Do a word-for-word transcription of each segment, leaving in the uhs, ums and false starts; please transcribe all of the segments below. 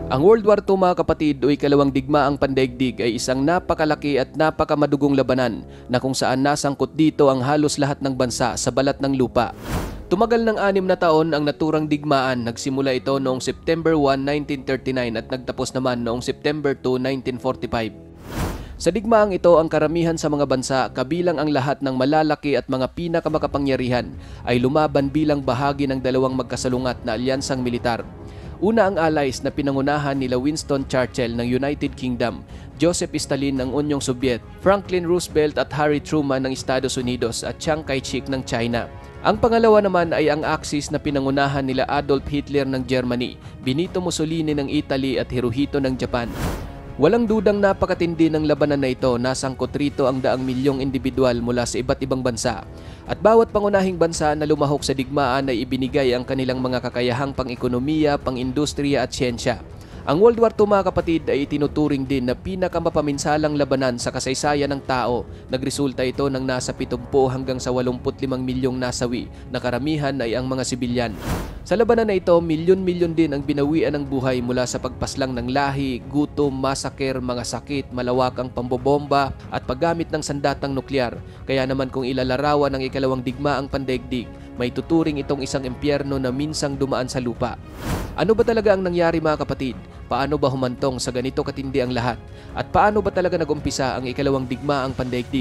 Ang World War Two mga kapatid o ikalawang digmaang pandaigdig ay isang napakalaki at napakamadugong labanan na kung saan nasangkot dito ang halos lahat ng bansa sa balat ng lupa. Tumagal ng anim na taon ang naturang digmaan. Nagsimula ito noong September first, nineteen thirty-nine at nagtapos naman noong September second, nineteen forty-five. Sa digmaang ito, ang karamihan sa mga bansa, kabilang ang lahat ng malalaki at mga pinakamakapangyarihan, ay lumaban bilang bahagi ng dalawang magkasalungat na alyansang militar. Una ang Allies na pinangunahan nila Winston Churchill ng United Kingdom, Joseph Stalin ng Unyong Soviet, Franklin Roosevelt at Harry Truman ng Estados Unidos at Chiang Kai-shek ng China. Ang pangalawa naman ay ang Axis na pinangunahan nila Adolf Hitler ng Germany, Benito Mussolini ng Italy at Hirohito ng Japan. Walang dudang napakatindi ng labanan na ito, nasangkot rito ang daang milyong individual mula sa iba't ibang bansa. At bawat pangunahing bansa na lumahok sa digmaan ay ibinigay ang kanilang mga kakayahang pang-ekonomiya, pang-industriya at siyensya. Ang World War Two mga kapatid ay itinuturing din na pinakamapaminsalang labanan sa kasaysayan ng tao. Nagresulta ito ng nasa pitumpu hanggang sa walumput limang milyong nasawi na karamihan ay ang mga sibilyan. Sa labanan na ito, milyon-milyon din ang binawian ng buhay mula sa pagpaslang ng lahi, gutom, masaker, mga sakit, malawakang pambobomba at paggamit ng sandatang nuklear. Kaya naman kung ilalarawan ng ikalawang digmaang pandaigdig, may tuturing itong isang impyerno na minsang dumaan sa lupa. Ano ba talaga ang nangyari mga kapatid? Paano ba humantong sa ganito katindi ang lahat? At paano ba talaga nagumpisa ang ikalawang digmaang pandaigdig?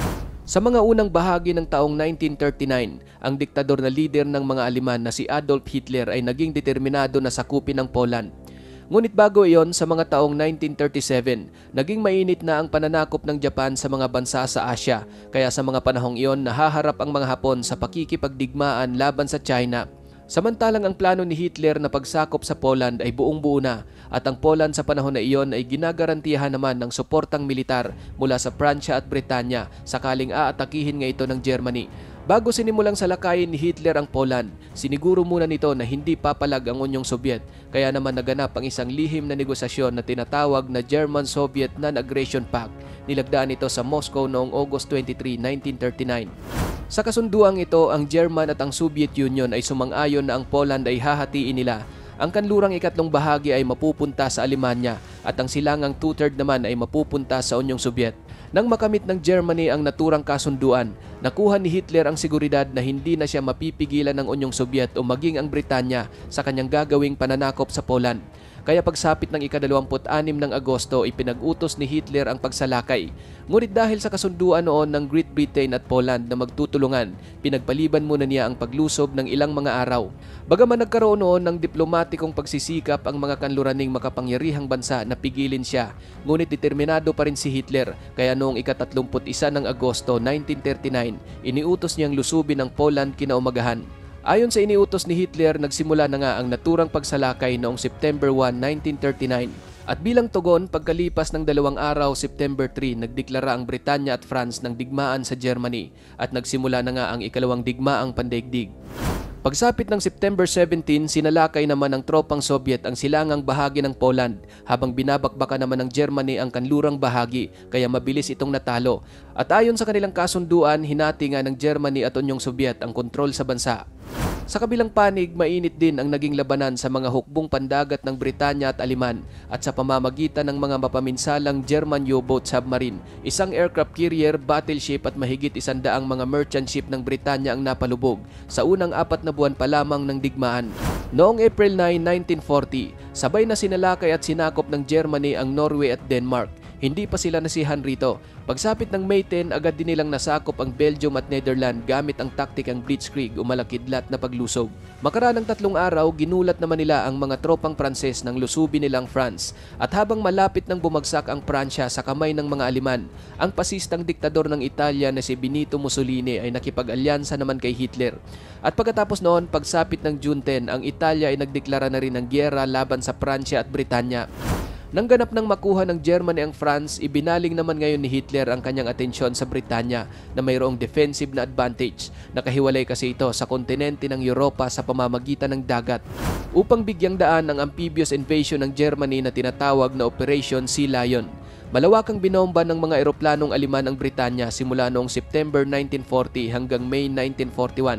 Sa mga unang bahagi ng taong nineteen thirty-nine, ang diktador na lider ng mga Aleman na si Adolf Hitler ay naging determinado na sakupin ang Poland. Ngunit bago iyon, sa mga taong nineteen thirty-seven, naging mainit na ang pananakop ng Japan sa mga bansa sa Asya, kaya sa mga panahong iyon nahaharap ang mga Hapon sa pakikipagdigmaan laban sa China. Samantalang ang plano ni Hitler na pagsakop sa Poland ay buong-buo na at ang Poland sa panahon na iyon ay ginagarantiyahan naman ng suportang militar mula sa Pransya at Britanya sakaling aatakihin nga ito ng Germany. Bago sinimulang salakayin ni Hitler ang Poland, siniguro muna nito na hindi papalag ang Unyong Soviet, kaya naman naganap ang isang lihim na negosasyon na tinatawag na German-Soviet Non-Aggression Pact. Nilagdaan ito sa Moscow noong August twenty-third, nineteen thirty-nine. Sa kasunduang ito, ang German at ang Soviet Union ay sumang-ayon na ang Poland ay hahatiin nila. Ang kanlurang ikatlong bahagi ay mapupunta sa Alemanya at ang silangang two-third naman ay mapupunta sa Unyong Soviet. Nang makamit ng Germany ang naturang kasunduan, nakuha ni Hitler ang seguridad na hindi na siya mapipigilan ng Unyong Soviet o maging ang Britanya sa kanyang gagawing pananakop sa Poland. Kaya pagsapit ng ikadalawamput-anim ng Agosto, ipinag-utos ni Hitler ang pagsalakay. Ngunit dahil sa kasunduan noon ng Great Britain at Poland na magtutulungan, pinagpaliban muna niya ang paglusob ng ilang mga araw. Bagaman nagkaroon noon ng diplomatikong pagsisikap ang mga kanluraning makapangyarihang bansa na pigilin siya, ngunit determinado pa rin si Hitler, kaya noong ikatatlumput isa ng Agosto nineteen thirty-nine, iniutos niyang lusubin ang Poland kinaumagahan. Ayon sa iniutos ni Hitler, nagsimula na nga ang naturang pagsalakay noong September first, nineteen thirty-nine. At bilang tugon, pagkalipas ng dalawang araw, September third, nagdeklara ang Britanya at France ng digmaan sa Germany at nagsimula na nga ang ikalawang digmaang pandaigdig. Pagsapit ng September seventeenth, sinalakay naman ng tropang Soviet ang silangang bahagi ng Poland habang binabakbakan naman ng Germany ang kanlurang bahagi, kaya mabilis itong natalo. At ayon sa kanilang kasunduan, hinati nga ng Germany at Unyong Soviet ang kontrol sa bansa. Sa kabilang panig, mainit din ang naging labanan sa mga hukbong pandagat ng Britanya at Aleman at sa pamamagitan ng mga mapaminsalang German U-boat submarine, isang aircraft carrier, battleship at mahigit isandaang mga merchant ship ng Britanya ang napalubog sa unang apat na buwan pa lamang ng digmaan. Noong April ninth, nineteen forty, sabay na sinalakay at sinakop ng Germany ang Norway at Denmark. Hindi pa sila nasihan rito. Pagsapit ng May tenth, agad din nilang nasakop ang Belgium at Netherlands gamit ang taktikang Blitzkrieg o malakidlat na paglusob. Makaraan ng tatlong araw, ginulat naman nila ang mga tropang Pranses ng lusubin nilang France. At habang malapit nang bumagsak ang Pransya sa kamay ng mga Aleman, ang pasistang diktador ng Italia na si Benito Mussolini ay nakipag-alyansa naman kay Hitler. At pagkatapos noon, pagsapit ng June tenth, ang Italia ay nagdeklara na rin ng gyera laban sa Pransya at Britanya. Nang ganap nang makuha ng Germany ang France, ibinaling naman ngayon ni Hitler ang kanyang atensyon sa Britanya na mayroong defensive na advantage. Nakahiwalay kasi ito sa kontinente ng Europa sa pamamagitan ng dagat. Upang bigyang daan ang amphibious invasion ng Germany na tinatawag na Operation Sea Lion. Malawakang binomba ng mga eroplanong Aleman ang Britanya simula noong September nineteen forty hanggang May nineteen forty-one.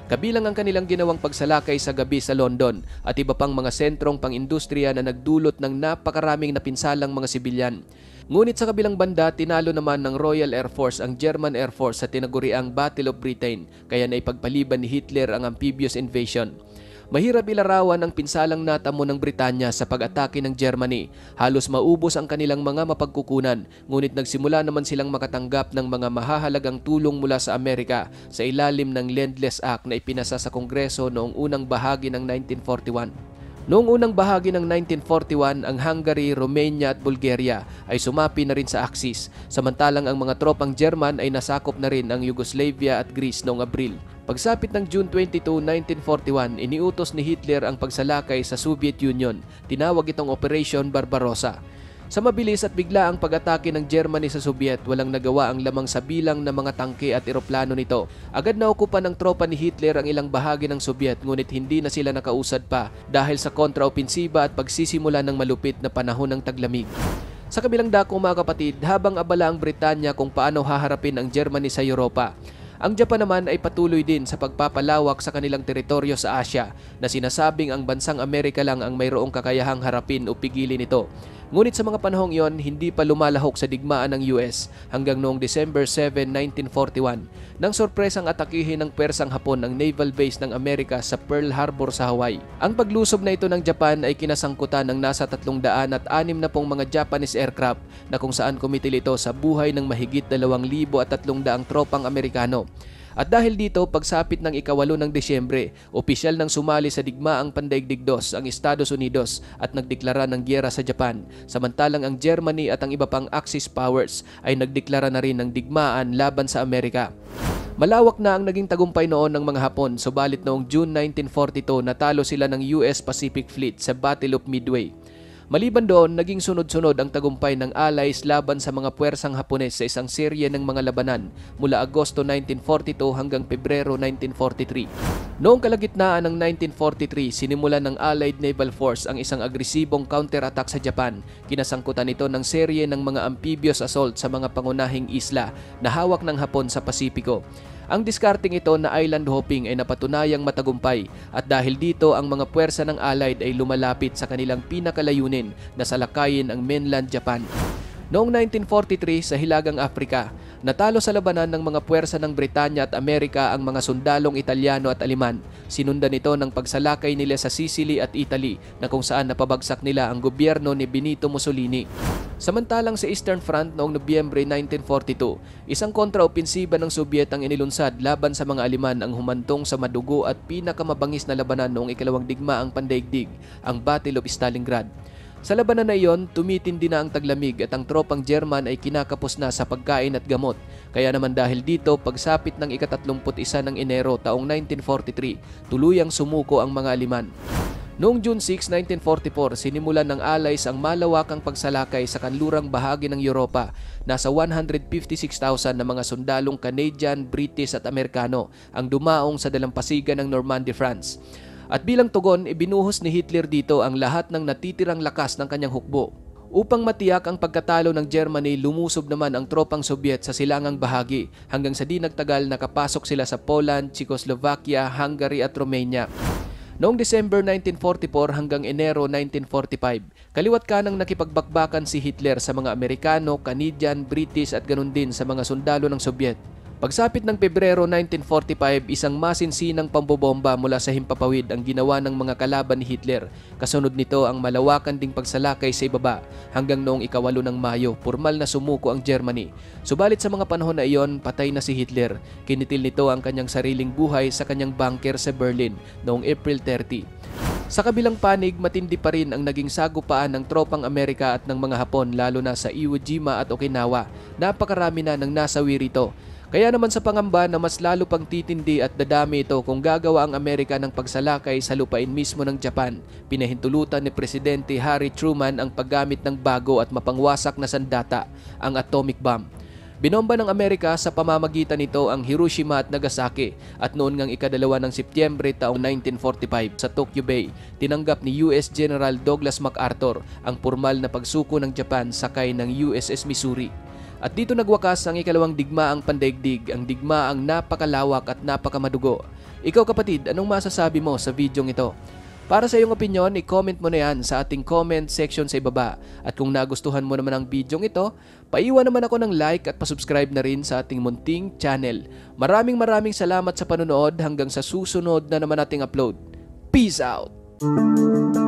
Kabilang ang kanilang ginawang pagsalakay sa gabi sa London at iba pang mga sentrong pang-industriya na nagdulot ng napakaraming napinsalang mga sibilyan. Ngunit sa kabilang banda, tinalo naman ng Royal Air Force ang German Air Force sa tinaguriang Battle of Britain, kaya naipagpaliban ni Hitler ang amphibious invasion. Mahirap ilarawan ang pinsalang natamo ng Britanya sa pag-atake ng Germany. Halos maubos ang kanilang mga mapagkukunan, ngunit nagsimula naman silang makatanggap ng mga mahahalagang tulong mula sa Amerika sa ilalim ng Lend-Lease Act na ipinasa sa Kongreso noong unang bahagi ng nineteen forty-one. Noong unang bahagi ng nineteen forty-one, ang Hungary, Romania at Bulgaria ay sumapi na rin sa Axis, samantalang ang mga tropang German ay nasakop na rin ang Yugoslavia at Greece noong Abril. Pagsapit ng June twenty-second, nineteen forty-one, iniutos ni Hitler ang pagsalakay sa Soviet Union. Tinawag itong Operation Barbarossa. Sa mabilis at biglaang pag-atake ng Germany sa Soviet, walang nagawa ang lamang sa bilang ng mga tangke at eroplano nito. Agad na okupan ng tropa ni Hitler ang ilang bahagi ng Soviet, ngunit hindi na sila nakausad pa dahil sa kontraopensiba at pagsisimula ng malupit na panahon ng taglamig. Sa kabilang dako mga kapatid, habang abala ang Britanya kung paano haharapin ang Germany sa Europa, ang Japan naman ay patuloy din sa pagpapalawak sa kanilang teritoryo sa Asia na sinasabing ang bansang Amerika lang ang mayroong kakayahang harapin o pigilin ito. Ngunit sa mga panahong iyon, hindi pa lumalahok sa digmaan ng U S hanggang noong December seventh, nineteen forty-one nang sorpresang atakihin ng Pwersang Hapon ang naval base ng Amerika sa Pearl Harbor sa Hawaii. Ang paglusob na ito ng Japan ay kinasangkutan ng nasa tatlong daan at anim na pong mga Japanese aircraft na kung saan kumitil ito sa buhay ng mahigit dalawang libo at tatlong daang tropang Amerikano. At dahil dito, pagsapit ng ikawalo ng Desyembre, opisyal nang sumali sa digmaang Pandaigdig dos ang Estados Unidos at nagdeklara ng giyera sa Japan, samantalang ang Germany at ang iba pang Axis powers ay nagdeklara na rin ng digmaan laban sa Amerika. Malawak na ang naging tagumpay noon ng mga Hapon, subalit noong June nineteen forty-two natalo sila ng U S Pacific Fleet sa Battle of Midway. Maliban doon, naging sunod-sunod ang tagumpay ng Allies laban sa mga puwersang Hapones sa isang serye ng mga labanan mula Agosto nineteen forty-two hanggang Pebrero nineteen forty-three. Noong kalagitnaan ng nineteen forty-three, sinimulan ng Allied Naval Force ang isang agresibong counter-attack sa Japan. Kinasangkutan ito ng serye ng mga amphibious assault sa mga pangunahing isla na hawak ng Hapon sa Pasipiko. Ang diskarting ito na island hopping ay napatunayang matagumpay at dahil dito ang mga puwersa ng Allied ay lumalapit sa kanilang pinakalayunin na salakayin ang mainland Japan. Noong nineteen forty-three sa Hilagang Afrika, natalo sa labanan ng mga puwersa ng Britanya at Amerika ang mga sundalong Italyano at Aleman. Sinundan ito ng pagsalakay nila sa Sicily at Italy na kung saan napabagsak nila ang gobyerno ni Benito Mussolini. Samantalang sa Eastern Front noong Nobyembre nineteen forty-two, isang kontraopensiba ng Soviet ang inilunsad laban sa mga Aleman ang humantong sa madugo at pinakamabangis na labanan noong ikalawang digmaang Pandaigdig, ang Battle of Stalingrad. Sa labanan na iyon, tumitindi na ang taglamig at ang tropang German ay kinakapos na sa pagkain at gamot. Kaya naman dahil dito, pagsapit ng ikatatlumput isa ng Enero taong nineteen forty-three, tuluyang sumuko ang mga Aleman. Noong June sixth, nineteen forty-four, sinimulan ng Allies ang malawakang pagsalakay sa kanlurang bahagi ng Europa. Nasa one hundred fifty-six thousand na mga sundalong Canadian, British at Amerikano ang dumaong sa dalampasigan ng Normandy, France. At bilang tugon, ibinuhos ni Hitler dito ang lahat ng natitirang lakas ng kanyang hukbo. Upang matiyak ang pagkatalo ng Germany, lumusob naman ang tropang Soviet sa silangang bahagi hanggang sa di nagtagal nakapasok sila sa Poland, Czechoslovakia, Hungary at Romania. Noong December nineteen forty-four hanggang Enero nineteen forty-five, kaliwat kanang nakipagbakbakan si Hitler sa mga Amerikano, Canadian, British at ganun din sa mga sundalo ng Soviet. Pagsapit ng Pebrero nineteen forty-five, isang masinsinang pambobomba mula sa himpapawid ang ginawa ng mga kalaban ni Hitler. Kasunod nito ang malawakan ding pagsalakay sa ibaba hanggang noong ikawalo ng Mayo, pormal na sumuko ang Germany. Subalit sa mga panahon na iyon, patay na si Hitler. Kinitil nito ang kanyang sariling buhay sa kanyang bunker sa Berlin noong April thirtieth. Sa kabilang panig, matindi pa rin ang naging sagupaan ng tropang Amerika at ng mga Hapon lalo na sa Iwo Jima at Okinawa. Napakarami na ng nasawi rito. Kaya naman sa pangamba na mas lalo pang titindi at dadami ito kung gagawa ang Amerika ng pagsalakay sa lupain mismo ng Japan, pinahintulutan ni Presidente Harry Truman ang paggamit ng bago at mapangwasak na sandata, ang atomic bomb. Binomba ng Amerika sa pamamagitan nito ang Hiroshima at Nagasaki at noon ngang ikadalawa ng Setyembre taong nineteen forty-five sa Tokyo Bay, tinanggap ni U S General Douglas MacArthur ang pormal na pagsuko ng Japan sakay ng U S S Missouri. At dito nagwakas ang ikalawang digmaang pandaigdig, ang digmaang napakalawak at napakamadugo. Ikaw kapatid, anong masasabi mo sa videong ito? Para sa iyong opinion, i-comment mo na yan sa ating comment section sa ibaba. At kung nagustuhan mo naman ang videong ito, paiwan naman ako ng like at pasubscribe na rin sa ating munting channel. Maraming maraming salamat sa panonood, hanggang sa susunod na naman nating upload. Peace out!